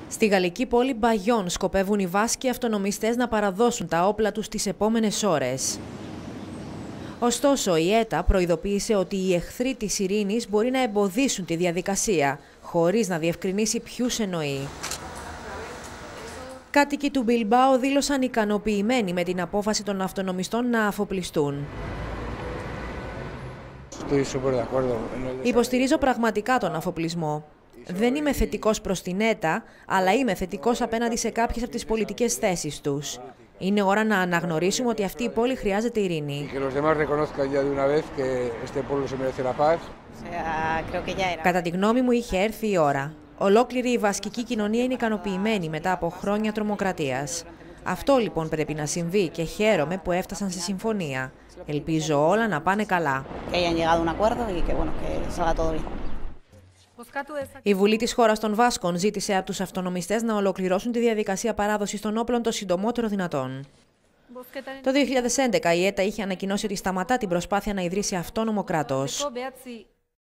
Στη γαλλική πόλη Μπαγιόν σκοπεύουν οι Βάσκοι αυτονομιστές να παραδώσουν τα όπλα τους τις επόμενες ώρες. Ωστόσο, η ΕΤΑ προειδοποίησε ότι οι εχθροί της ειρήνης μπορεί να εμποδίσουν τη διαδικασία, χωρίς να διευκρινίσει ποιους εννοεί. Κάτοικοι του Μπιλμπάο δήλωσαν ικανοποιημένοι με την απόφαση των αυτονομιστών να αφοπλιστούν. Υποστηρίζω πραγματικά τον αφοπλισμό. Δεν είμαι θετικός προς την ΕΤΑ, αλλά είμαι θετικός απέναντι σε κάποιες από τις πολιτικές θέσεις τους. Είναι ώρα να αναγνωρίσουμε ότι αυτή η πόλη χρειάζεται ειρήνη. Κατά τη γνώμη μου, είχε έρθει η ώρα. Ολόκληρη η βασκική κοινωνία είναι ικανοποιημένη μετά από χρόνια τρομοκρατίας. Αυτό λοιπόν πρέπει να συμβεί και χαίρομαι που έφτασαν σε συμφωνία. Ελπίζω όλα να πάνε καλά. Η Βουλή της χώρας των Βάσκων ζήτησε από τους αυτονομιστές να ολοκληρώσουν τη διαδικασία παράδοσης των όπλων το συντομότερο δυνατόν. Το 2011 η ΕΤΑ είχε ανακοινώσει ότι σταματά την προσπάθεια να ιδρύσει αυτόνομο κράτος.